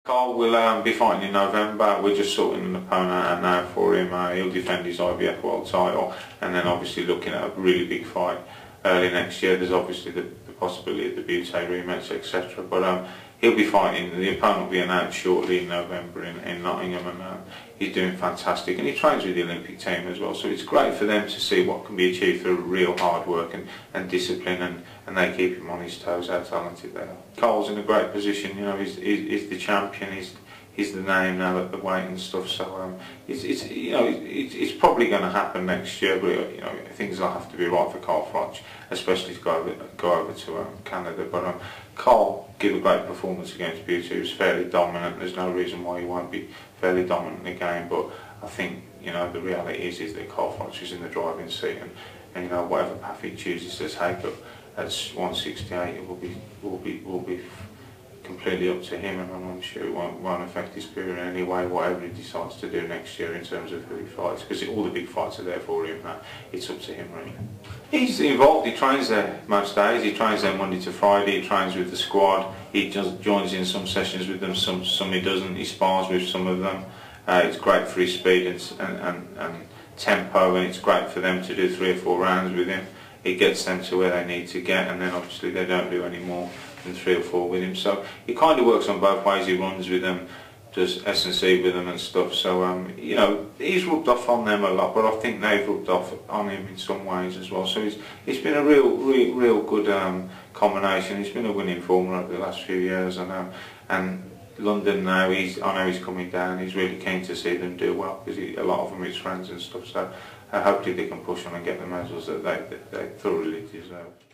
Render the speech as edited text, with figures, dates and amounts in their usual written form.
Carl will be fighting in November. We're just sorting an opponent out now for him. He'll defend his IBF world title, and then obviously looking at a really big fight early next year. There's obviously the possibility of the Bute rematch, etc. But he'll be fighting. The opponent will be announced shortly in November in Nottingham, and he's doing fantastic. And he trains with the Olympic team as well, so it's great for them to see what can be achieved through real hard work and discipline, and they keep him on his toes. How talented they are. Carl's in a great position. You know, he's the champion. He's the name now at the weight and stuff. So it's probably going to happen next year. But you know, things will have to be right for Carl Froch, especially to go over to Canada. But Carl gave a great performance against Bute. He was fairly dominant. There's no reason why he won't be fairly dominant again. But I think, you know, the reality is that Carl Froch is in the driving seat, and you know, whatever path he chooses to take up at 168, it will be completely up to him, and I'm sure it won't affect his career in any way, whatever he decides to do next year in terms of who he fights, because all the big fights are there for him. It's up to him really. He's involved. He trains there most days. He trains there Monday to Friday. He trains with the squad. He just joins in some sessions with them, some he doesn't. He spars with some of them. It's great for his speed and tempo, and it's great for them to do 3 or 4 rounds with him. It gets them to where they need to get, and then obviously they don't do any more than 3 or 4 with him. So he kind of works on both ways. He runs with them, does S&C with them and stuff. So you know, he's rubbed off on them a lot, but I think they've rubbed off on him in some ways as well. So it's been a real good combination. It's been a winning formula over the last few years, and London now, I know he's coming down. He's really keen to see them do well, because a lot of them are his friends and stuff. So hopefully they can push on and get the medals that they thoroughly deserve.